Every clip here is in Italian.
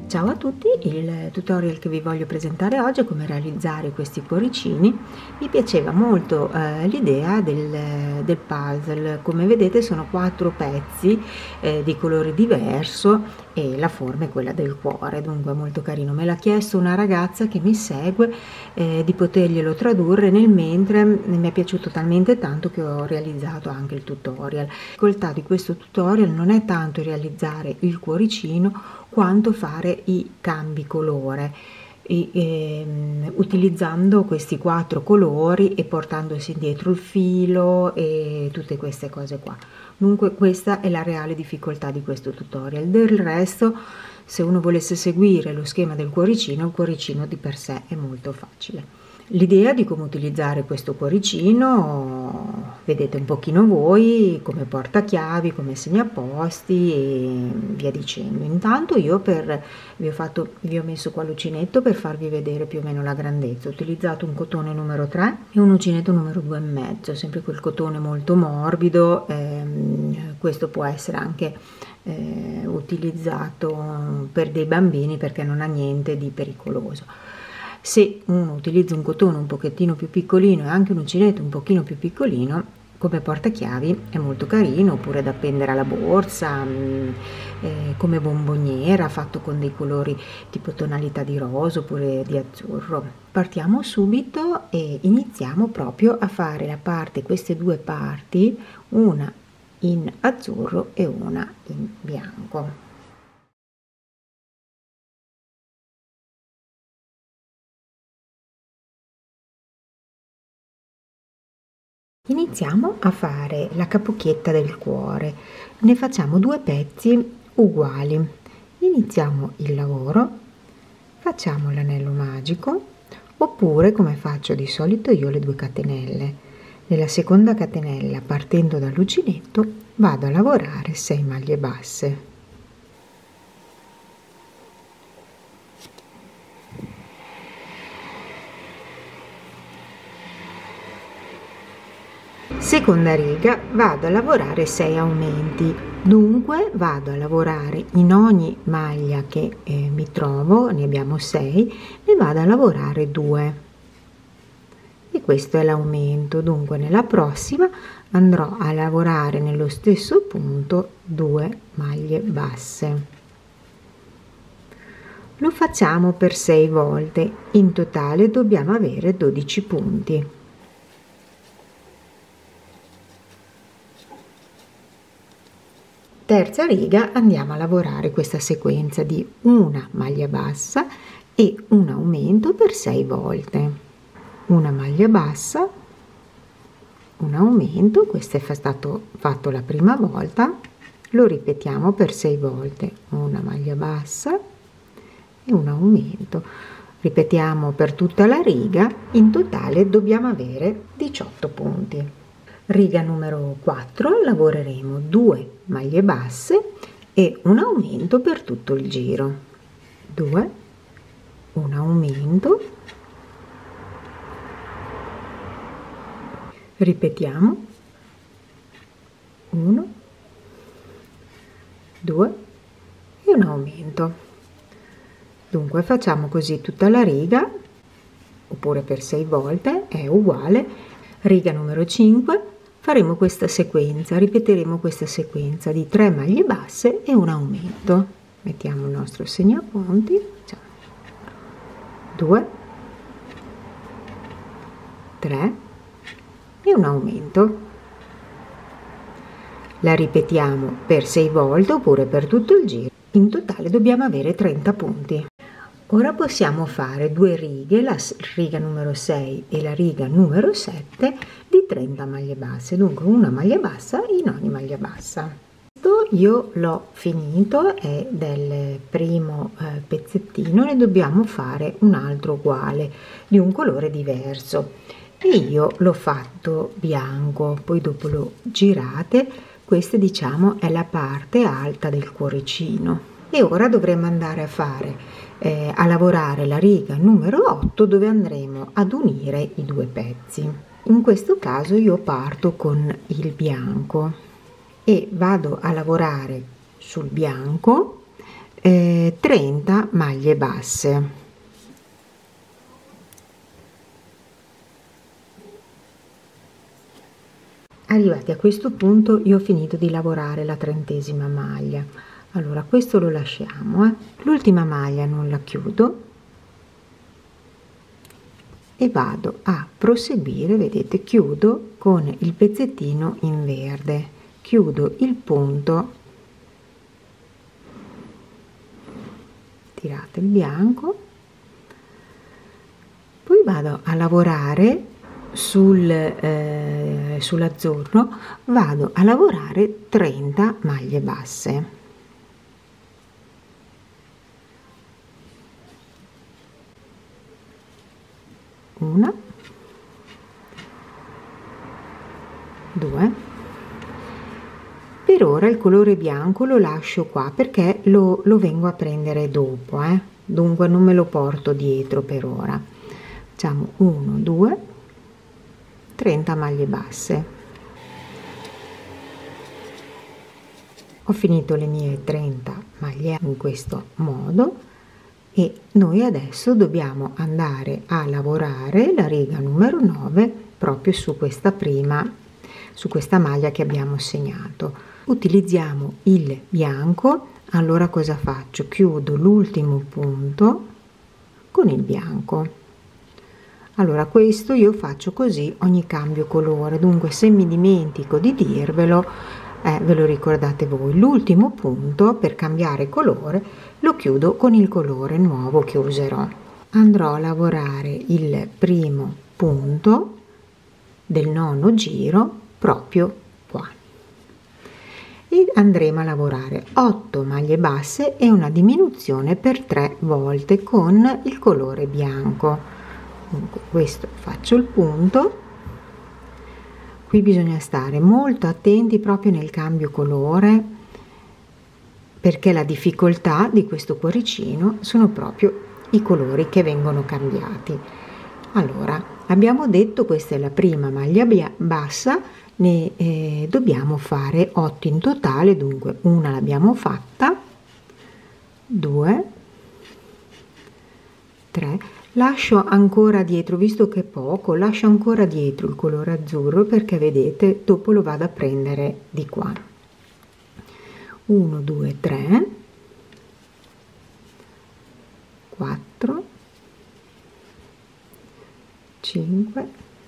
Ciao a tutti, il tutorial che vi voglio presentare oggi è come realizzare questi cuoricini. Mi piaceva molto l'idea del puzzle. Come vedete sono 4 pezzi di colore diverso e la forma è quella del cuore, dunque molto carino. Me l'ha chiesto una ragazza che mi segue di poterglielo tradurre, nel mentre mi è piaciuto talmente tanto che ho realizzato anche il tutorial. La difficoltà di questo tutorial non è tanto realizzare il cuoricino quanto fare i cambi colore utilizzando questi 4 colori e portandosi dietro il filo e tutte queste cose qua. Dunque questa è la reale difficoltà di questo tutorial. Del resto, se uno volesse seguire lo schema del cuoricino, il cuoricino di per sé è molto facile. L'idea di come utilizzare questo cuoricino vedete un pochino voi, come portachiavi, come segnaposti e via dicendo. Intanto io vi ho messo qua l'uncinetto per farvi vedere più o meno la grandezza. Ho utilizzato un cotone numero 3 e un uncinetto numero 2,5, sempre quel cotone molto morbido. Questo può essere anche utilizzato per dei bambini perché non ha niente di pericoloso. Se uno utilizza un cotone un pochettino più piccolino e anche un uncinetto un pochino più piccolino, come portachiavi è molto carino, oppure da appendere alla borsa, come bomboniera, fatto con dei colori tipo tonalità di rosa oppure di azzurro. Partiamo subito e iniziamo proprio a fare queste due parti, una in azzurro e una in bianco. Iniziamo a fare la capocchietta del cuore, ne facciamo 2 pezzi uguali. Iniziamo il lavoro, facciamo l'anello magico, oppure come faccio di solito io le 2 catenelle. Nella seconda catenella, partendo dall'uncinetto, vado a lavorare 6 maglie basse. Seconda riga, vado a lavorare 6 aumenti, dunque vado a lavorare in ogni maglia che mi trovo, ne abbiamo 6, ne vado a lavorare 2 e questo è l'aumento. Dunque nella prossima andrò a lavorare nello stesso punto 2 maglie basse. Lo facciamo per 6 volte, in totale dobbiamo avere 12 punti. Terza riga, andiamo a lavorare questa sequenza di una maglia bassa e un aumento per 6 volte. Una maglia bassa, un aumento, questo è stato fatto la prima volta, lo ripetiamo per 6 volte, una maglia bassa e un aumento. Ripetiamo per tutta la riga, in totale dobbiamo avere 18 punti. Riga numero 4, lavoreremo 2 maglie basse e un aumento per tutto il giro. 2, un aumento, ripetiamo, 1, 2 e un aumento. Dunque facciamo così tutta la riga, oppure per 6 volte, è uguale. Riga numero 5, faremo questa sequenza, ripeteremo questa sequenza di 3 maglie basse e un aumento. Mettiamo il nostro segnapunti, 2, 3 e un aumento. La ripetiamo per 6 volte oppure per tutto il giro. In totale dobbiamo avere 30 punti. Ora possiamo fare 2 righe, la riga numero 6 e la riga numero 7 di 30 maglie basse, dunque una maglia bassa in ogni maglia bassa. Questo io l'ho finito, è del primo pezzettino, ne dobbiamo fare un altro uguale di un colore diverso e io l'ho fatto bianco, poi dopo lo girate. Questa diciamo è la parte alta del cuoricino e ora dovremo andare a lavorare la riga numero 8 dove andremo ad unire i 2 pezzi. In questo caso io parto con il bianco e vado a lavorare sul bianco 30 maglie basse. Arrivati a questo punto io ho finito di lavorare la 30ª maglia. Allora questo lo lasciamo, l'ultima maglia non la chiudo e vado a proseguire. Vedete, chiudo con il pezzettino in verde, chiudo il punto, tirate il bianco, poi vado a lavorare sull'azzurro, vado a lavorare 30 maglie basse. Una, due. Per ora il colore bianco lo lascio qua perché lo vengo a prendere dopo, dunque non me lo porto dietro per ora. Facciamo 1, 2, 30 maglie basse. Ho finito le mie 30 maglie in questo modo e noi adesso dobbiamo andare a lavorare la riga numero 9 proprio su questa maglia che abbiamo segnato. Utilizziamo il bianco. Allora cosa faccio? Chiudo l'ultimo punto con il bianco. Allora questo io faccio così ogni cambio colore, dunque se mi dimentico di dirvelo, ve lo ricordate voi. L'ultimo punto per cambiare colore lo chiudo con il colore nuovo che userò. Andrò a lavorare il primo punto del 9° giro proprio qua e andremo a lavorare 8 maglie basse e una diminuzione per 3 volte con il colore bianco. Dunque questo, faccio il punto. Qui bisogna stare molto attenti proprio nel cambio colore, perché la difficoltà di questo cuoricino sono proprio i colori che vengono cambiati. Allora abbiamo detto questa è la prima maglia bassa, ne dobbiamo fare 8 in totale, dunque una l'abbiamo fatta, 2, 3. Lascio ancora dietro, visto che è poco, lascio ancora dietro il colore azzurro perché vedete dopo lo vado a prendere di qua. 1, 2, 3, 4, 5,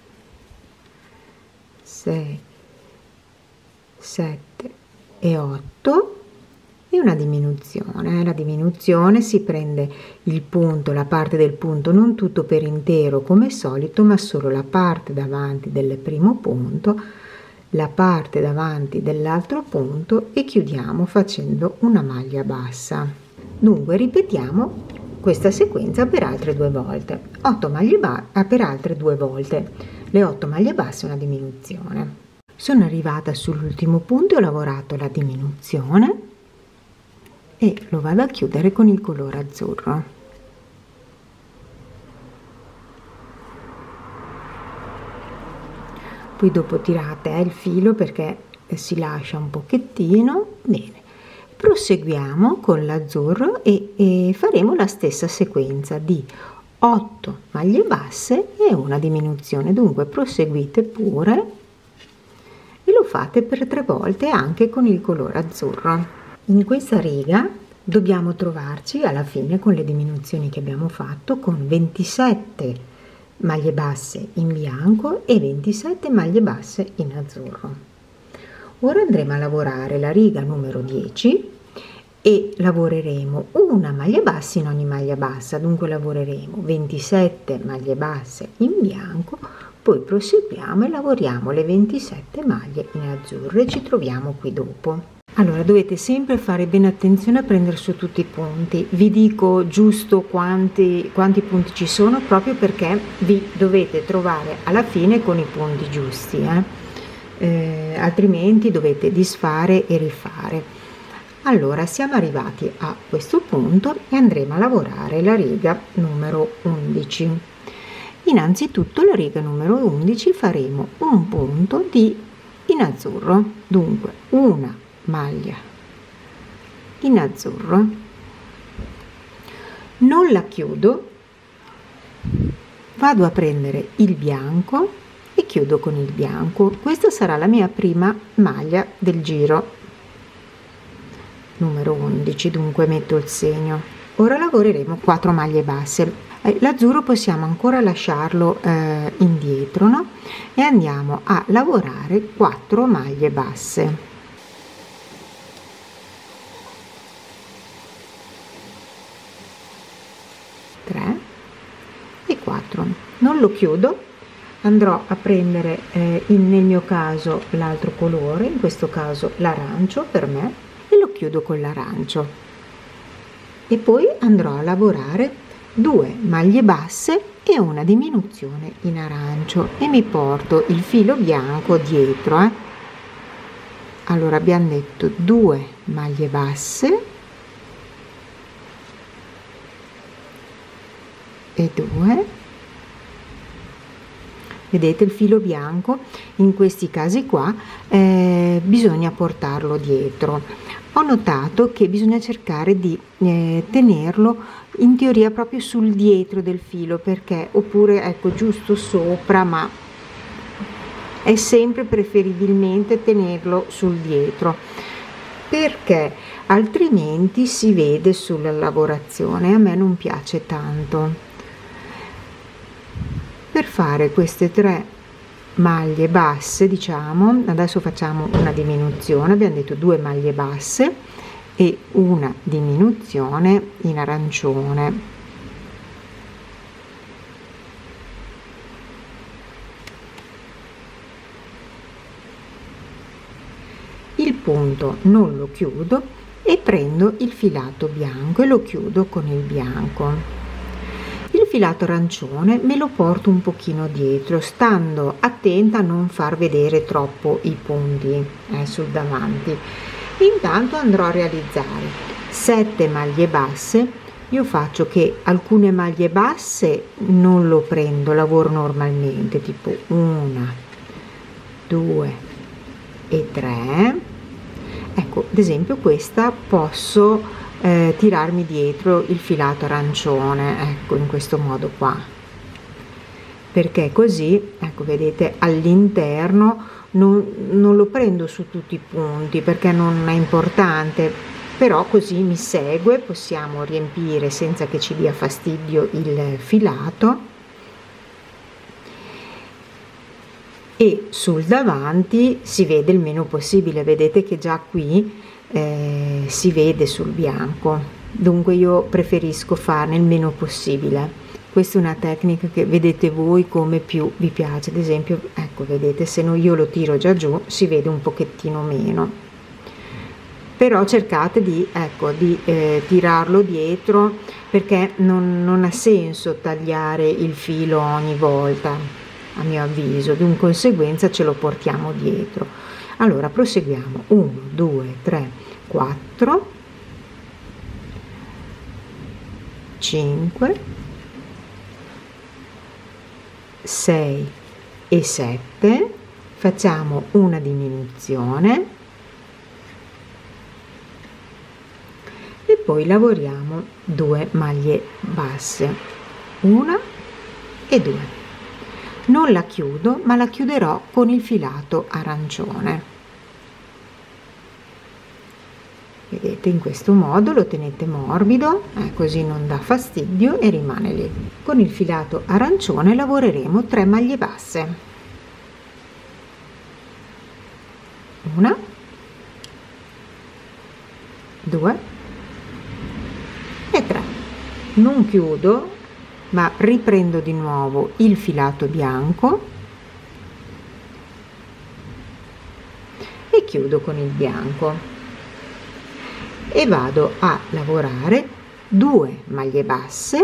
6, 7 e 8 e una diminuzione. La diminuzione si prende il punto, la parte del punto, non tutto per intero come solito, ma solo la parte davanti del primo punto, la parte davanti dell'altro punto e chiudiamo facendo una maglia bassa. Dunque ripetiamo questa sequenza per altre 2 volte. 8 maglie basse per altre 2 volte, le 8 maglie basse e una diminuzione. Sono arrivata sull'ultimo punto e ho lavorato la diminuzione e lo vado a chiudere con il colore azzurro. Poi dopo tirate il filo perché si lascia un pochettino. Bene, proseguiamo con l'azzurro e faremo la stessa sequenza di 8 maglie basse e una diminuzione. Dunque proseguite pure e lo fate per 3 volte anche con il colore azzurro. In questa riga dobbiamo trovarci alla fine con le diminuzioni che abbiamo fatto con 27 maglie basse in bianco e 27 maglie basse in azzurro. Ora andremo a lavorare la riga numero 10 e lavoreremo una maglia bassa in ogni maglia bassa, dunque lavoreremo 27 maglie basse in bianco, poi proseguiamo e lavoriamo le 27 maglie in azzurro e ci troviamo qui dopo. Allora dovete sempre fare bene attenzione a prendere su tutti i punti. Vi dico giusto quanti punti ci sono proprio perché vi dovete trovare alla fine con i punti giusti, altrimenti dovete disfare e rifare. Allora siamo arrivati a questo punto e andremo a lavorare la riga numero 11. Innanzitutto la riga numero 11 faremo un punto in azzurro, dunque una maglia in azzurro non la chiudo, vado a prendere il bianco e chiudo con il bianco. Questa sarà la mia prima maglia del giro numero 11, dunque metto il segno. Ora lavoreremo 4 maglie basse. L'azzurro possiamo ancora lasciarlo indietro, no? E andiamo a lavorare 4 maglie basse. 3 e 4. Non lo chiudo, andrò a prendere nel mio caso l'altro colore, in questo caso l'arancio per me, e lo chiudo con l'arancio, e poi andrò a lavorare 2 maglie basse e una diminuzione in arancio e mi porto il filo bianco dietro. Allora abbiamo detto 2 maglie basse e 2. Vedete il filo bianco in questi casi qua bisogna portarlo dietro. Ho notato che bisogna cercare di tenerlo in teoria proprio sul dietro del filo, perché oppure ecco giusto sopra, ma è sempre preferibilmente tenerlo sul dietro, perché altrimenti si vede sulla lavorazione. A me non piace tanto. Per fare queste 3 maglie basse, diciamo, adesso facciamo una diminuzione. Abbiamo detto 2 maglie basse e una diminuzione in arancione. Il punto non lo chiudo e prendo il filato bianco e lo chiudo con il bianco. Il filato arancione me lo porto un pochino dietro, stando attenta a non far vedere troppo i punti sul davanti. Intanto andrò a realizzare 7 maglie basse. Io faccio che alcune maglie basse non lo prendo, lavoro normalmente, tipo 1, 2 e 3. Ecco, ad esempio questa posso tirarmi dietro il filato arancione, ecco, in questo modo qua, perché così, ecco, vedete, all'interno non lo prendo su tutti i punti perché non è importante, però così mi segue, possiamo riempire senza che ci dia fastidio il filato. E sul davanti si vede il meno possibile, vedete che già qui si vede sul bianco, dunque io preferisco farne il meno possibile. Questa è una tecnica che vedete voi come più vi piace. Ad esempio, ecco, vedete, se no io lo tiro già giù si vede un pochettino meno, però cercate di, ecco, di tirarlo dietro, perché non ha senso tagliare il filo ogni volta, a mio avviso, di conseguenza ce lo portiamo dietro. Allora proseguiamo: 1, 2, 3, 4, 5, 6 e 7. Facciamo una diminuzione e poi lavoriamo 2 maglie basse, 1 e 2. Non la chiudo, ma la chiuderò con il filato arancione. Vedete, in questo modo lo tenete morbido, così non dà fastidio e rimane lì. Con il filato arancione lavoreremo 3 maglie basse, 1, 2 e 3. Non chiudo, ma riprendo di nuovo il filato bianco e chiudo con il bianco e vado a lavorare 2 maglie basse,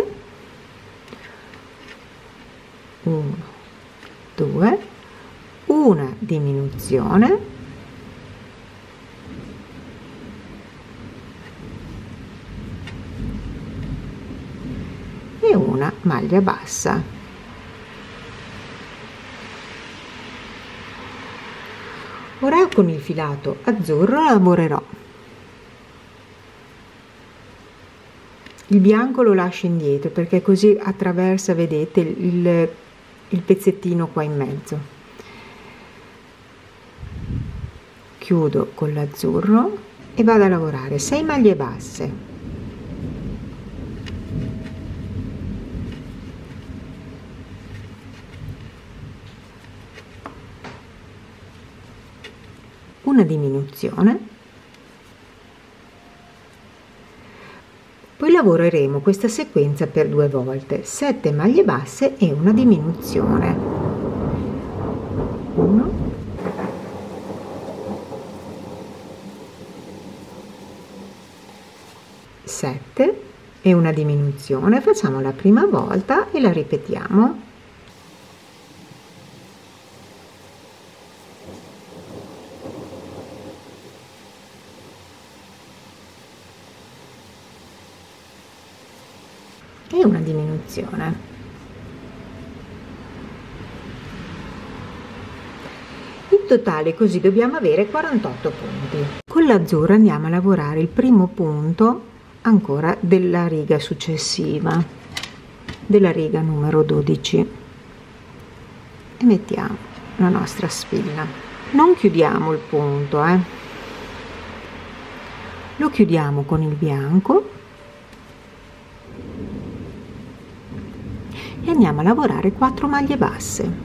1, 2, una diminuzione e una maglia bassa. Ora con il filato azzurro lavorerò Il bianco lo lascio indietro perché così attraversa, vedete, il pezzettino qua in mezzo. Chiudo con l'azzurro e vado a lavorare 6 maglie basse, una diminuzione, poi lavoreremo questa sequenza per 2 volte, 7 maglie basse e una diminuzione, 1, 7 e una diminuzione. Facciamo la prima volta e la ripetiamo. E una diminuzione. In totale così dobbiamo avere 48 punti. Con l'azzurro andiamo a lavorare il primo punto ancora della riga successiva, della riga numero 12, e mettiamo la nostra spilla. Non chiudiamo il punto, lo chiudiamo con il bianco e andiamo a lavorare 4 maglie basse.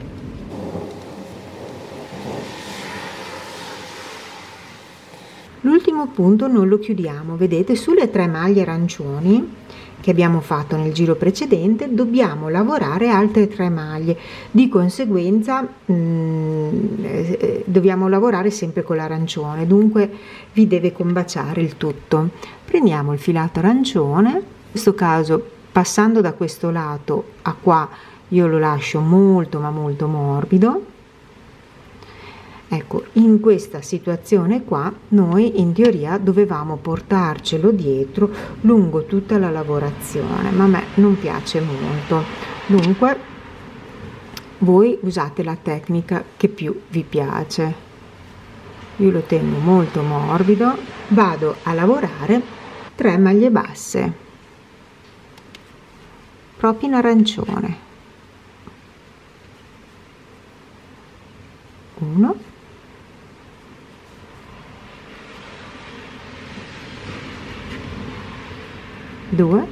L'ultimo punto non lo chiudiamo, vedete, sulle 3 maglie arancioni che abbiamo fatto nel giro precedente dobbiamo lavorare altre 3 maglie, di conseguenza dobbiamo lavorare sempre con l'arancione, dunque vi deve combaciare il tutto. Prendiamo il filato arancione, in questo caso passando da questo lato a qua io lo lascio molto ma molto morbido. Ecco, in questa situazione qua noi in teoria dovevamo portarcelo dietro lungo tutta la lavorazione, ma a me non piace molto, dunque voi usate la tecnica che più vi piace. Io lo tengo molto morbido, vado a lavorare 3 maglie basse proprio in arancione, 1, 2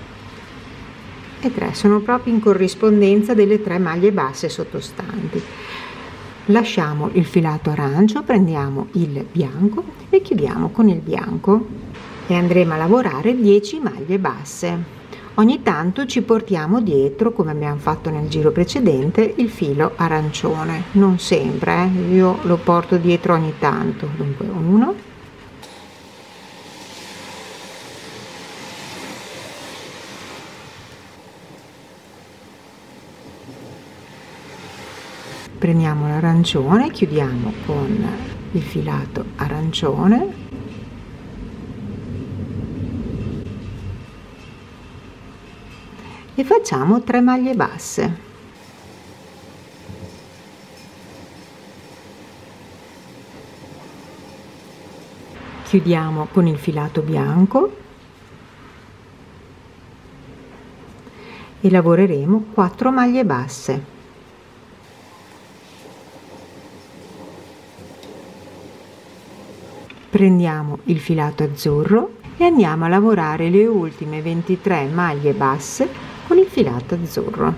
e 3, sono proprio in corrispondenza delle 3 maglie basse sottostanti. Lasciamo il filato arancio, prendiamo il bianco e chiudiamo con il bianco e andremo a lavorare 10 maglie basse. Ogni tanto ci portiamo dietro, come abbiamo fatto nel giro precedente, il filo arancione, non sempre, io lo porto dietro ogni tanto. Dunque 1, 2, prendiamo l'arancione, chiudiamo con il filato arancione e facciamo 3 maglie basse. Chiudiamo con il filato bianco e lavoreremo 4 maglie basse. Prendiamo il filato azzurro e andiamo a lavorare le ultime 23 maglie basse con il filato azzurro.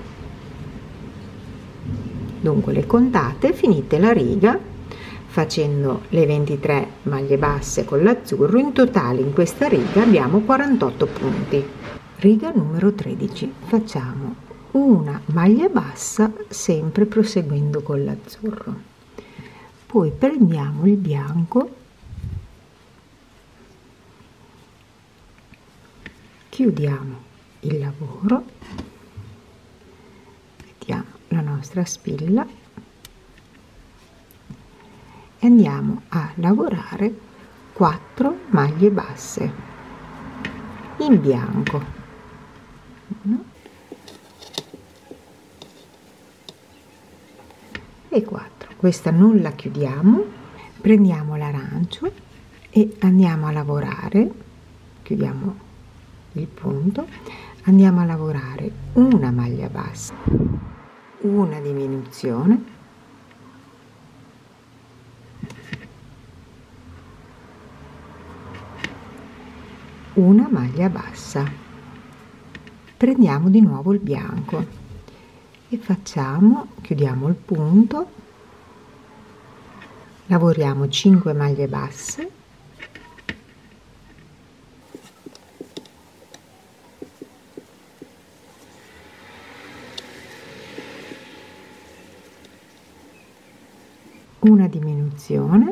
Dunque le contate, finite la riga facendo le 23 maglie basse con l'azzurro. In totale in questa riga abbiamo 48 punti. Riga numero 13, facciamo una maglia bassa sempre proseguendo con l'azzurro, poi prendiamo il bianco, chiudiamo il lavoro, mettiamo la nostra spilla e andiamo a lavorare 4 maglie basse in bianco, 1 e 4. Questa non la chiudiamo, prendiamo l'arancio e andiamo a lavorare, chiudiamo il punto, andiamo a lavorare una maglia bassa, una diminuzione, una maglia bassa, prendiamo di nuovo il bianco e facciamo, chiudiamo il punto, lavoriamo 5 maglie basse, una diminuzione,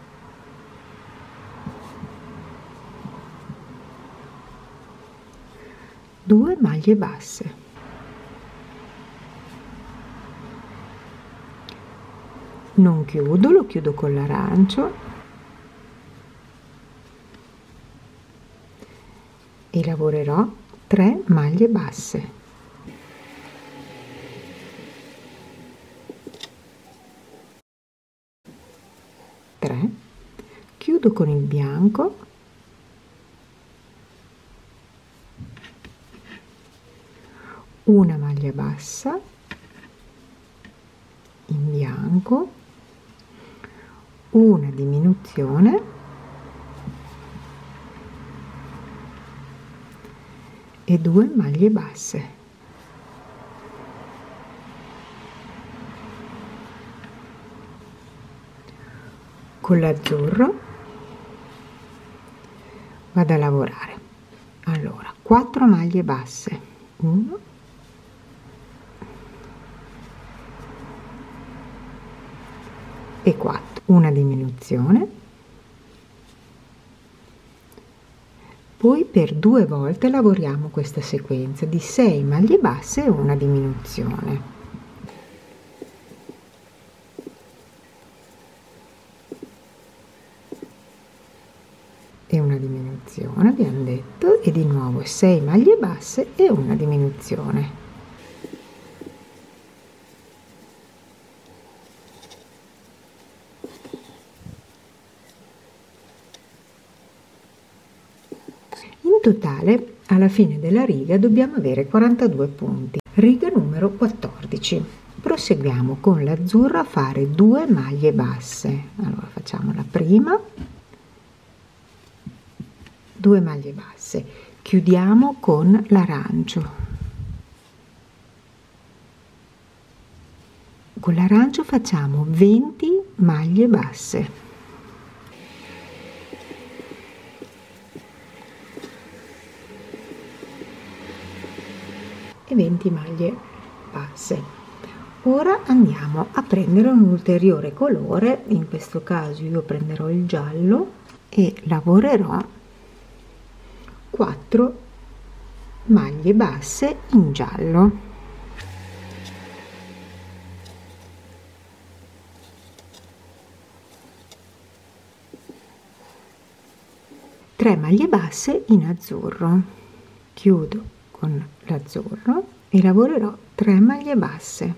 due maglie basse, non chiudo, lo chiudo con l'arancio e lavorerò 3 maglie basse, chiudo con il bianco, una maglia bassa in bianco, una diminuzione e 2 maglie basse. Con l'azzurro vado a lavorare, allora 4 maglie basse, 1, e 4, una diminuzione, poi per 2 volte lavoriamo questa sequenza di 6 maglie basse e una diminuzione. E una diminuzione, abbiamo detto, e di nuovo 6 maglie basse e una diminuzione. In totale, alla fine della riga dobbiamo avere 42 punti. Riga numero 14. Proseguiamo con l'azzurro a fare 2 maglie basse. Allora facciamo la prima, 2 maglie basse, chiudiamo con l'arancio, con l'arancio facciamo 20 maglie basse e 20 maglie basse. Ora andiamo a prendere un ulteriore colore, in questo caso io prenderò il giallo e lavorerò 4 maglie basse in giallo, tre maglie basse in azzurro, chiudo con l'azzurro e lavorerò 3 maglie basse,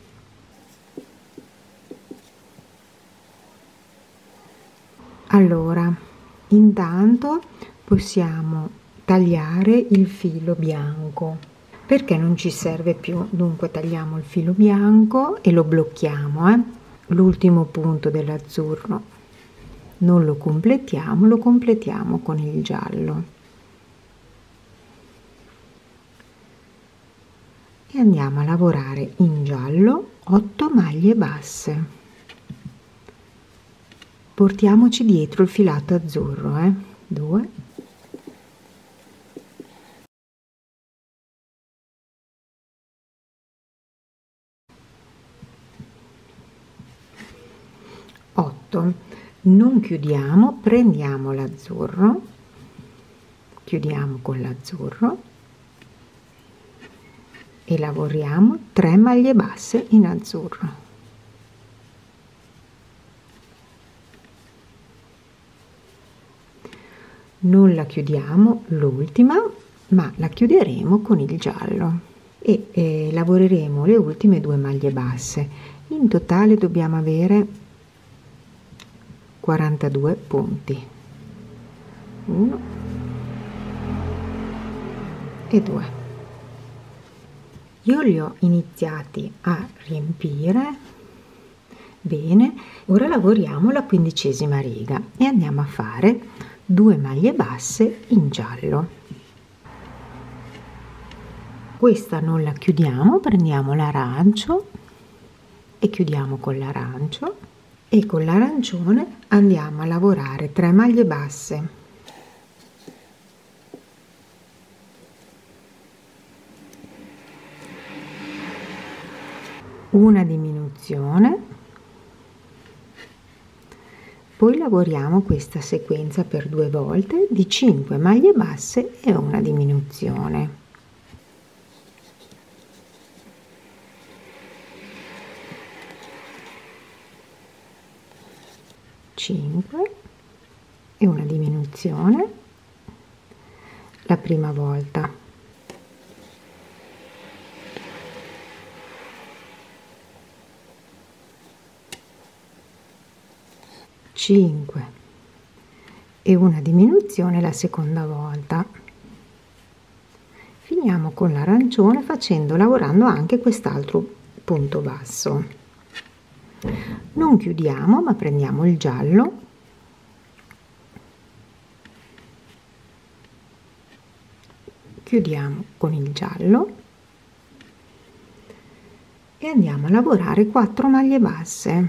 allora intanto possiamo tagliare il filo bianco perché non ci serve più, dunque tagliamo il filo bianco e lo blocchiamo, l'ultimo punto dell'azzurro non lo completiamo, lo completiamo con il giallo e andiamo a lavorare in giallo 8 maglie basse, portiamoci dietro il filato azzurro, 2, 8, non chiudiamo, prendiamo l'azzurro, chiudiamo con l'azzurro e lavoriamo 3 maglie basse in azzurro, non la chiudiamo l'ultima ma la chiuderemo con il giallo e lavoreremo le ultime 2 maglie basse. In totale dobbiamo avere 42 punti, 1, e 2. Io li ho iniziati a riempire bene. Ora lavoriamo la 15ª riga e andiamo a fare 2 maglie basse in giallo. Questa non la chiudiamo, prendiamo l'arancio e chiudiamo con l'arancio, e con l'arancione andiamo a lavorare 3 maglie basse, una diminuzione, poi lavoriamo questa sequenza per 2 volte di 5 maglie basse e una diminuzione. 5 e una diminuzione la prima volta, cinque e una diminuzione la seconda volta. Finiamo con l'arancione lavorando anche quest'altro punto basso. Non chiudiamo, ma prendiamo il giallo, chiudiamo con il giallo e andiamo a lavorare 4 maglie basse.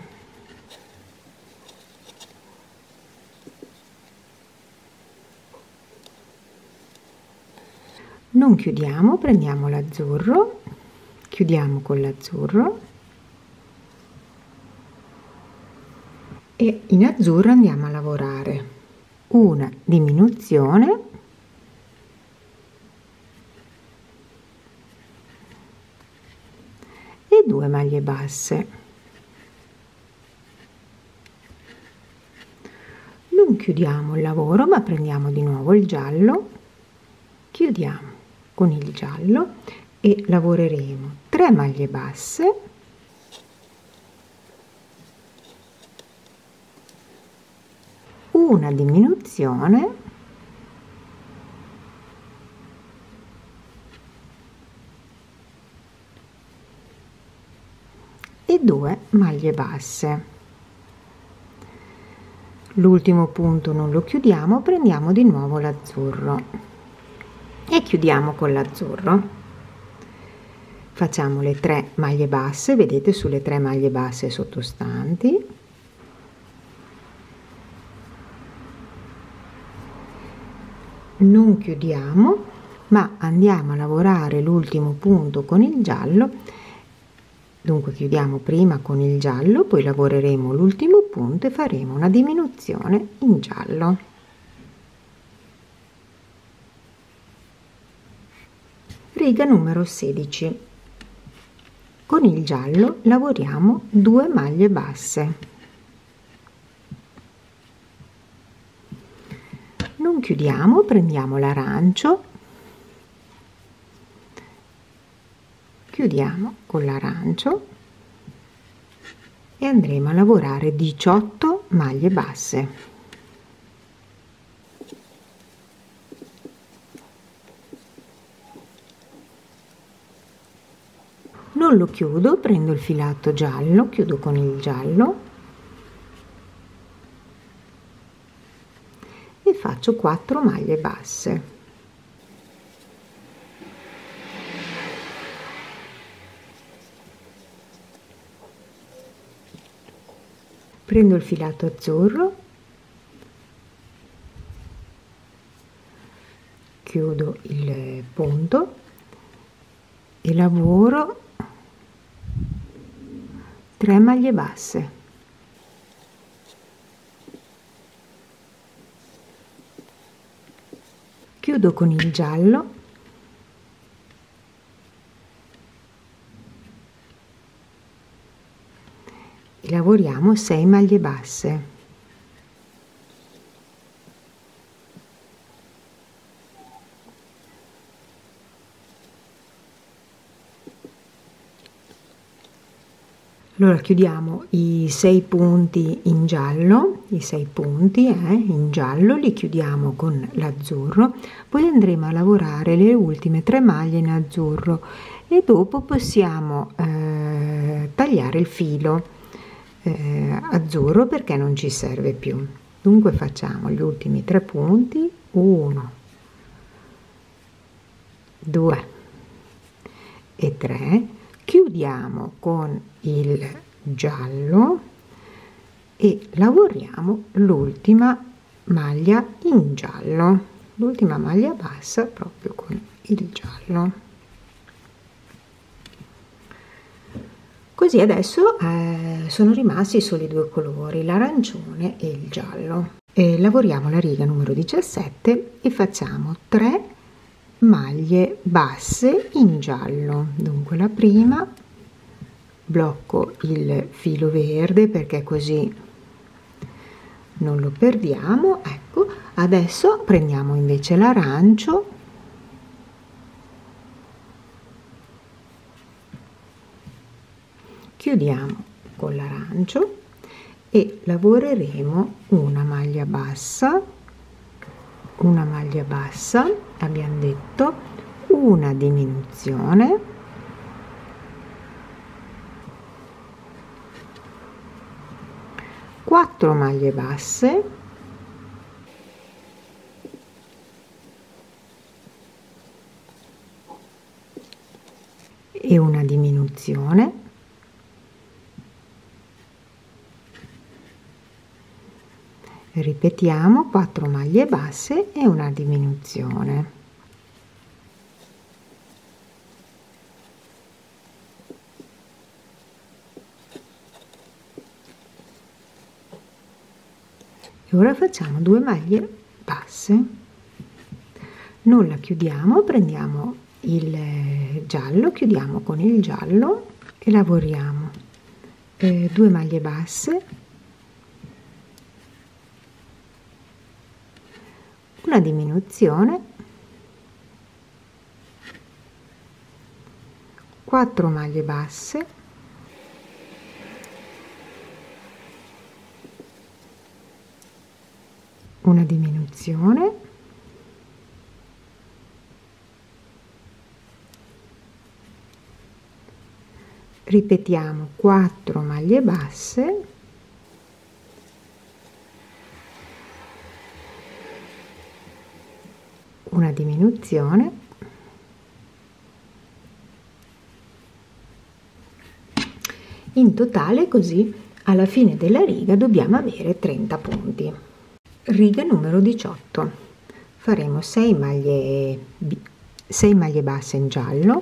Non chiudiamo, prendiamo l'azzurro, chiudiamo con l'azzurro e in azzurro andiamo a lavorare una diminuzione e 2 maglie basse. Non chiudiamo il lavoro, ma prendiamo di nuovo il giallo, chiudiamo con il giallo e lavoreremo 3 maglie basse, una diminuzione e 2 maglie basse. L'ultimo punto non lo chiudiamo, prendiamo di nuovo l'azzurro e chiudiamo con l'azzurro. Facciamo le 3 maglie basse, vedete, sulle 3 maglie basse sottostanti, non chiudiamo, ma andiamo a lavorare l'ultimo punto con il giallo. Dunque chiudiamo prima con il giallo, poi lavoreremo l'ultimo punto e faremo una diminuzione in giallo. Riga numero 16. Con il giallo lavoriamo 2 maglie basse. Non chiudiamo, prendiamo l'arancio, chiudiamo con l'arancio e andremo a lavorare 18 maglie basse. Non lo chiudo, prendo il filato giallo, chiudo con il giallo e faccio 4 maglie basse. Prendo il filato azzurro, chiudo il punto e lavoro 3 maglie basse. Chiudo con il giallo e lavoriamo 6 maglie basse. Allora chiudiamo i 6 punti in giallo, i 6 punti in giallo li chiudiamo con l'azzurro, poi andremo a lavorare le ultime 3 maglie in azzurro e dopo possiamo tagliare il filo azzurro perché non ci serve più. Dunque facciamo gli ultimi 3 punti, 1, 2 e 3, chiudiamo con il giallo e lavoriamo l'ultima maglia in giallo, l'ultima maglia bassa proprio con il giallo. Così adesso sono rimasti solo i due colori, l'arancione e il giallo. Lavoriamo la riga numero 17 e facciamo 3 maglie basse in giallo. Dunque la prima, blocco il filo verde perché così non lo perdiamo. Ecco, adesso prendiamo invece l'arancio, chiudiamo con l'arancio e lavoreremo una maglia bassa, abbiamo detto, una diminuzione, quattro maglie basse, e una diminuzione, ripetiamo, 4 maglie basse e una diminuzione. E ora facciamo 2 maglie basse, non la chiudiamo, prendiamo il giallo, chiudiamo con il giallo e lavoriamo 2 maglie basse, una diminuzione, 4 maglie basse, una diminuzione, ripetiamo 4 maglie basse, una diminuzione, in totale così alla fine della riga dobbiamo avere 30 punti. Riga numero 18, faremo 6 maglie basse in giallo,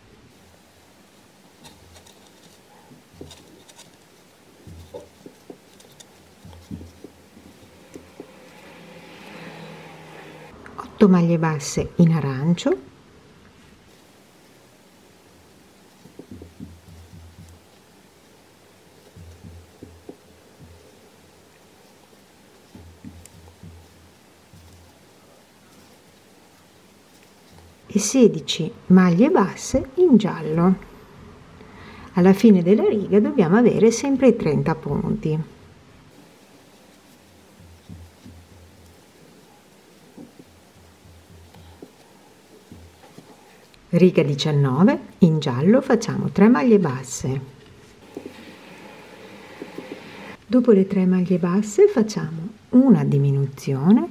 maglie basse in arancio, e 16 maglie basse in giallo. Alla fine della riga dobbiamo avere sempre i 30 punti. Riga 19, in giallo facciamo 3 maglie basse. Dopo le 3 maglie basse facciamo una diminuzione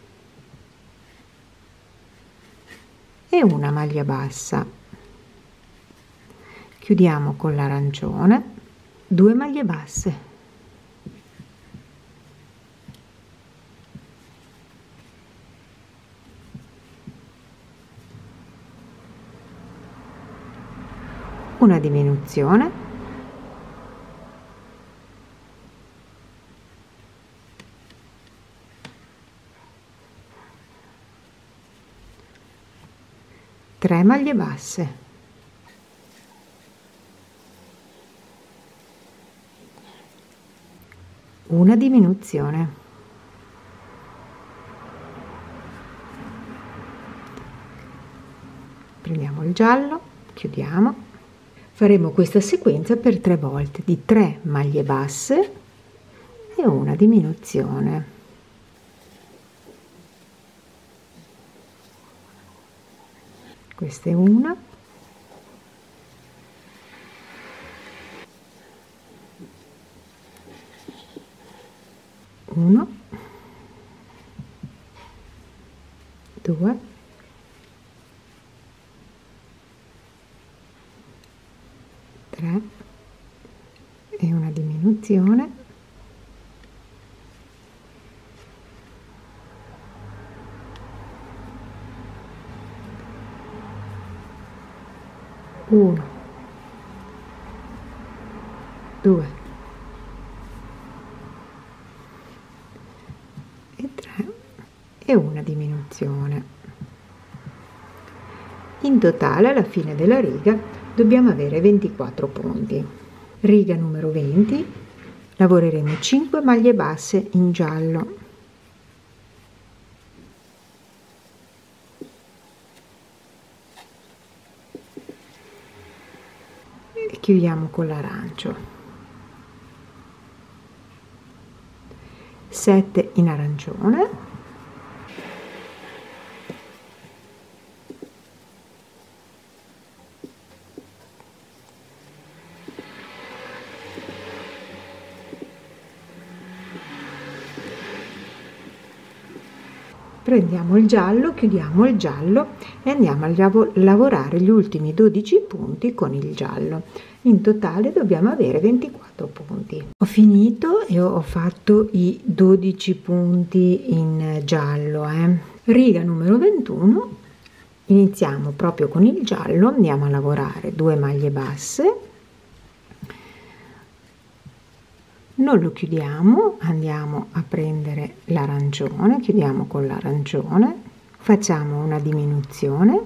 e una maglia bassa. Chiudiamo con l'arancione, 2 maglie basse. Una diminuzione, tre maglie basse, una diminuzione, prendiamo il giallo, chiudiamo, Faremo questa sequenza per 3 volte di 3 maglie basse e una diminuzione. Questa è una, uno, due, tre e una diminuzione, uno, due e tre e una diminuzione. In totale alla fine della riga dobbiamo avere 24 punti. Riga numero 20, lavoreremo 5 maglie basse in giallo e chiudiamo con l'arancio, 7 in arancione, prendiamo il giallo, chiudiamo il giallo e andiamo a lavorare gli ultimi 12 punti con il giallo. In totale dobbiamo avere 24 punti. Ho finito e ho fatto i 12 punti in giallo. Riga numero 21, iniziamo proprio con il giallo, andiamo a lavorare 2 maglie basse, non lo chiudiamo, andiamo a prendere l'arancione, chiudiamo con l'arancione, facciamo una diminuzione,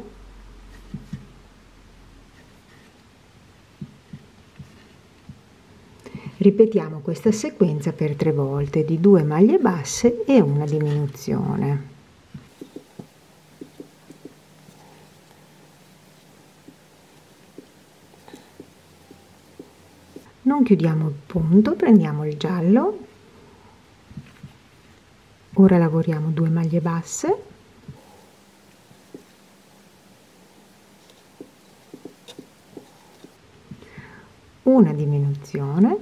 ripetiamo questa sequenza per 3 volte di 2 maglie basse e una diminuzione. Non chiudiamo il punto, prendiamo il giallo, ora lavoriamo 2 maglie basse, una diminuzione,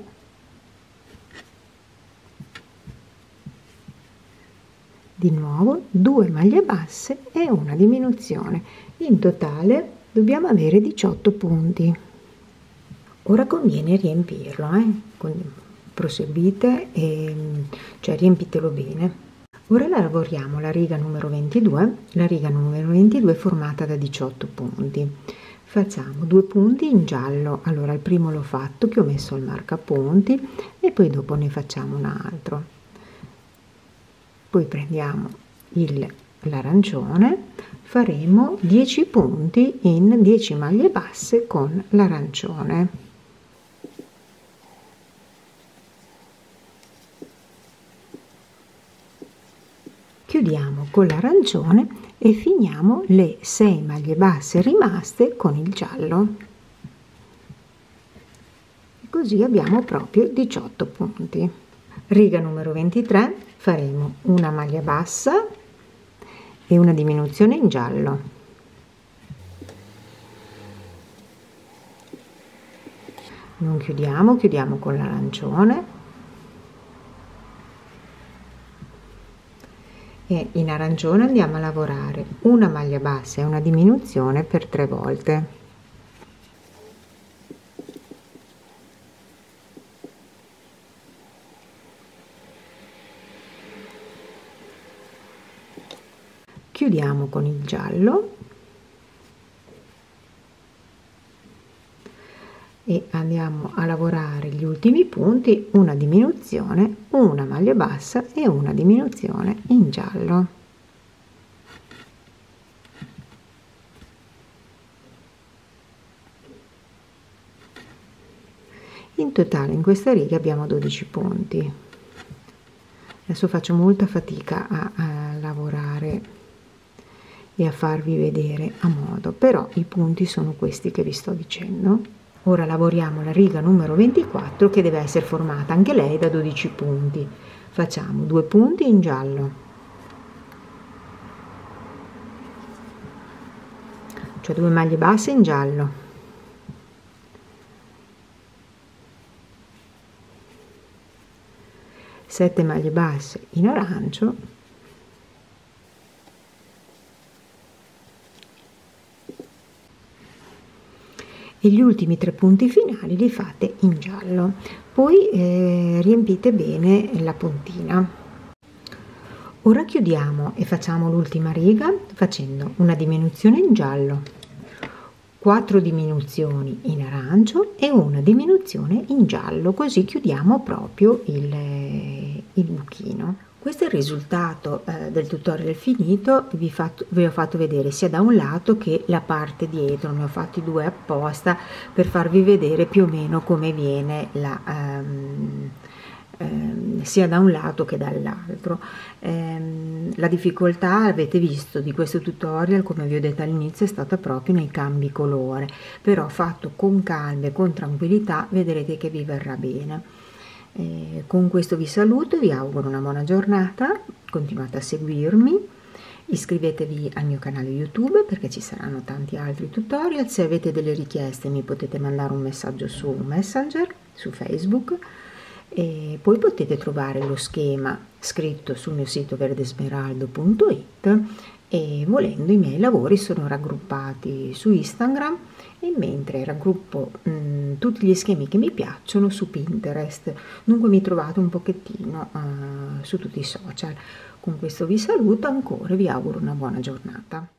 di nuovo 2 maglie basse e una diminuzione. In totale dobbiamo avere 18 punti. Ora conviene riempirlo, proseguite e cioè riempitelo bene. Ora lavoriamo la riga numero 22, la riga numero 22 è formata da 18 punti. Facciamo 2 punti in giallo, allora il primo l'ho fatto che ho messo il marcapunti e poi dopo ne facciamo un altro. Poi prendiamo l'arancione, faremo 10 punti in 10 maglie basse con l'arancione. Chiudiamo con l'arancione e finiamo le 6 maglie basse rimaste con il giallo. E così abbiamo proprio 18 punti. Riga numero 23, faremo una maglia bassa e una diminuzione in giallo. Non chiudiamo, chiudiamo con l'arancione. E in arancione andiamo a lavorare una maglia bassa e una diminuzione per 3 volte. Chiudiamo con il giallo e andiamo a lavorare gli ultimi punti, una diminuzione, una maglia bassa e una diminuzione in giallo. In totale in questa riga abbiamo 12 punti. Adesso faccio molta fatica a lavorare e a farvi vedere a modo, però i punti sono questi che vi sto dicendo. Ora lavoriamo la riga numero 24 che deve essere formata anche lei da 12 punti. Facciamo 2 punti in giallo, cioè 2 maglie basse in giallo, 7 maglie basse in arancio e gli ultimi 3 punti finali li fate in giallo. Poi riempite bene la puntina. Ora chiudiamo e facciamo l'ultima riga facendo una diminuzione in giallo, 4 diminuzioni in arancio e una diminuzione in giallo, così chiudiamo proprio il buchino. Questo è il risultato del tutorial finito. Vi ho fatto vedere sia da un lato che la parte dietro, ne ho fatti 2 apposta per farvi vedere più o meno come viene sia da un lato che dall'altro. La difficoltà, avete visto, di questo tutorial, come vi ho detto all'inizio, è stata proprio nei cambi colore, però fatto con calma e con tranquillità vedrete che vi verrà bene. Con questo vi saluto, vi auguro una buona giornata, continuate a seguirmi, iscrivetevi al mio canale YouTube perché ci saranno tanti altri tutorial. Se avete delle richieste mi potete mandare un messaggio su Messenger, su Facebook, e poi potete trovare lo schema scritto sul mio sito verdesmeraldo.it e volendo i miei lavori sono raggruppati su Instagram, e mentre raggruppo tutti gli schemi che mi piacciono su Pinterest. Dunque mi trovate un pochettino su tutti i social. Con questo vi saluto ancora e vi auguro una buona giornata.